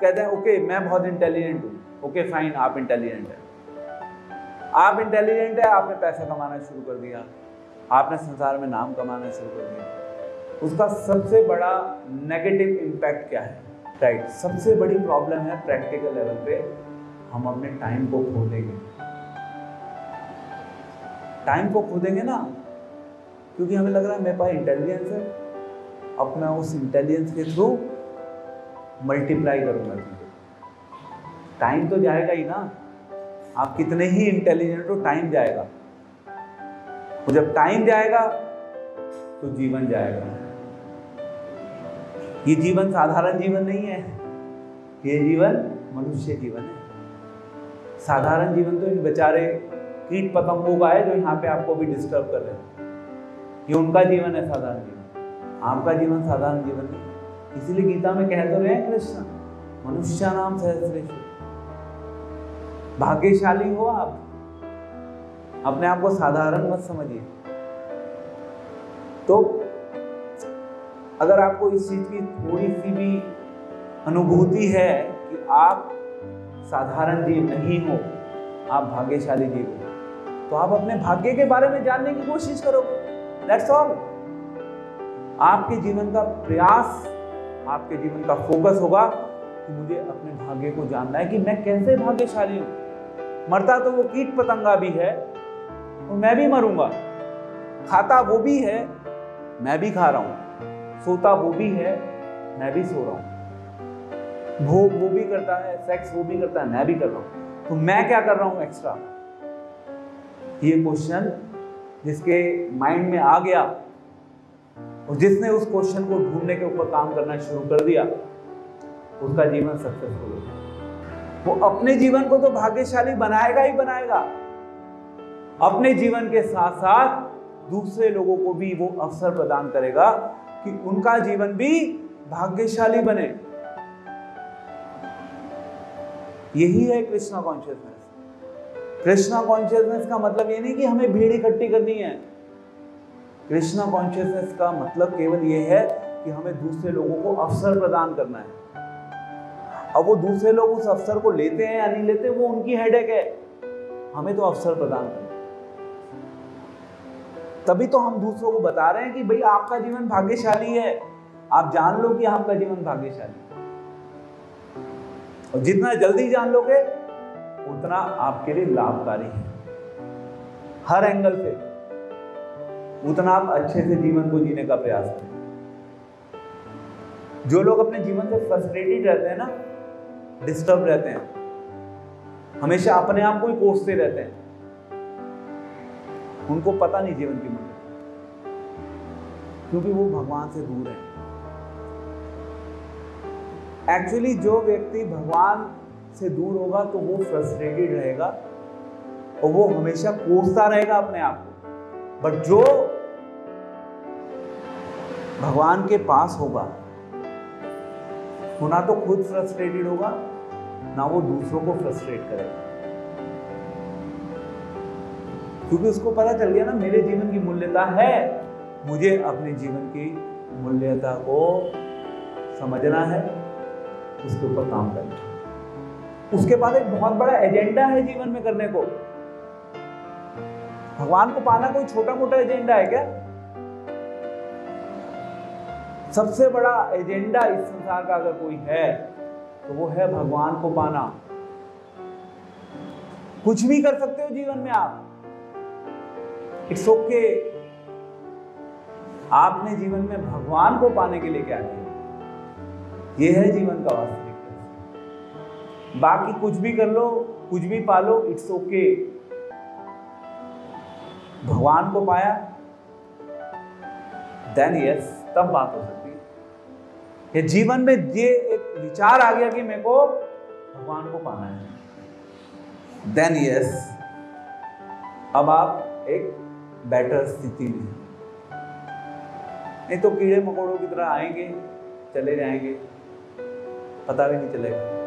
कहते हैं ओके मैं बहुत इंटेलिजेंट हूँ, ओके फाइन आप इंटेलिजेंट है, आप इंटेलिजेंट है, आपने पैसा कमाना शुरू कर दिया, आपने संसार में नाम कमाना शुरू कर दिया, उसका सबसे बड़ा नेगेटिव इम्पैक्ट क्या है? राइट, सबसे बड़ी प्रॉब्लम है प्रैक्टिकल लेवल पे हम अपने टाइम को खो देंगे। टाइम को खो देंगे ना, क्योंकि हमें लग रहा है मेरे पास इंटेलिजेंस है, अब मैं उस इंटेलिजेंस के थ्रू मल्टीप्लाई करूंगा चीजें। टाइम तो जाएगा ही ना, आप कितने ही इंटेलिजेंट हो टाइम जाएगा, और जब टाइम जाएगा तो जीवन जाएगा। ये जीवन साधारण जीवन नहीं है, ये जीवन मनुष्य जीवन है। साधारण जीवन तो इन बेचारे कीट पतंगों का है जो यहाँ पे आपको भी डिस्टर्ब कर रहे हैं, ये उनका जीवन है साधारण जीवन, आपका जीवन साधारण जीवन नहीं। इसीलिए गीता में कह तो रहे हैं कृष्ण, मनुष्यानाम सहस्रेषु, भाग्यशाली हो आप, अपने आप को साधारण मत समझिए। तो अगर आपको इस चीज की थोड़ी सी भी अनुभूति है कि आप साधारण जीव नहीं हो, आप भाग्यशाली जीव हो, तो आप अपने भाग्य के बारे में जानने की कोशिश करोगे। That's all. आपके जीवन का प्रयास, आपके जीवन का फोकस होगा कि मुझे अपने भाग्य को जानना है कि मैं कैसे भाग्यशाली हूं। मरता तो वो कीट पतंगा भी है, तो मैं भी मरूंगा, खाता वो भी है, मैं भी खा रहा हूं, सोता वो भी है, मैं भी सो रहा हूं, भोग वो भी करता है, सेक्स वो भी करता है, मैं भी कर रहा हूं, तो मैं क्या कर रहा हूं एक्स्ट्रा? ये क्वेश्चन जिसके माइंड में आ गया और जिसने उस क्वेश्चन को ढूंढने के ऊपर काम करना शुरू कर दिया, उसका जीवन सक्सेसफुल हो जाएगा। वो अपने जीवन को तो भाग्यशाली बनाएगा ही बनाएगा, अपने जीवन के साथ साथ दूसरे लोगों को भी वो अवसर प्रदान करेगा कि उनका जीवन भी भाग्यशाली बने। यही है कृष्णा कॉन्शियसनेस। कृष्णा कॉन्शियसनेस का मतलब ये नहीं कि हमें भीड़ इकट्ठी करनी है। कृष्णा कॉन्शियसनेस का मतलब केवल ये है कि हमें दूसरे लोगों को अवसर प्रदान करना है। अब वो दूसरे लोग उस अवसर को लेते हैं या नहीं लेते, वो उनकी हेडेक है, हमें तो अवसर प्रदान करना। तभी तो हम दूसरों को बता रहे हैं कि भाई आपका जीवन भाग्यशाली है, आप जान लो कि आपका जीवन भाग्यशाली है। और जितना जल्दी जान लोगे उतना आपके लिए लाभकारी है, हर एंगल से उतना आप अच्छे से जीवन को जीने का प्रयास करें। जो लोग अपने जीवन से फ्रस्ट्रेटेड रहते हैं ना, डिस्टर्ब रहते हैं, हमेशा अपने आप को ही कोसते रहते हैं, उनको पता नहीं जीवन की मूल्य, क्योंकि वो भगवान से दूर है। एक्चुअली जो व्यक्ति भगवान से दूर होगा तो वो फ्रस्ट्रेटेड रहेगा और वो हमेशा कोसता रहेगा अपने आप को। बट जो भगवान के पास होगा वो ना तो खुद फ्रस्ट्रेटेड होगा, ना वो दूसरों को फ्रस्ट्रेट करेगा, क्योंकि उसको पता चल गया ना मेरे जीवन की मूल्यता है, मुझे अपने जीवन की मूल्यता को समझना है, उसके ऊपर काम करना है। उसके बाद एक बहुत बड़ा एजेंडा है जीवन में करने को। भगवान को पाना कोई छोटा मोटा एजेंडा है क्या? सबसे बड़ा एजेंडा इस संसार का अगर कोई है तो वो है भगवान को पाना। कुछ भी कर सकते हो जीवन में आप, इट्स ओके। आपने जीवन में भगवान को पाने के लिए क्या किया, ये है जीवन का वास्तविक। बाकी कुछ भी कर लो, कुछ भी पालो, इट्स ओके। भगवान को पाया देन यस, तब बात हो सकती है। ये जीवन में ये एक विचार आ गया कि मेरे को भगवान को पाना है, देन यस, अब आप एक बेटर स्थिति में। नहीं तो कीड़े मकोड़ों की तरह आएंगे, चले जाएंगे, पता भी नहीं चलेगा।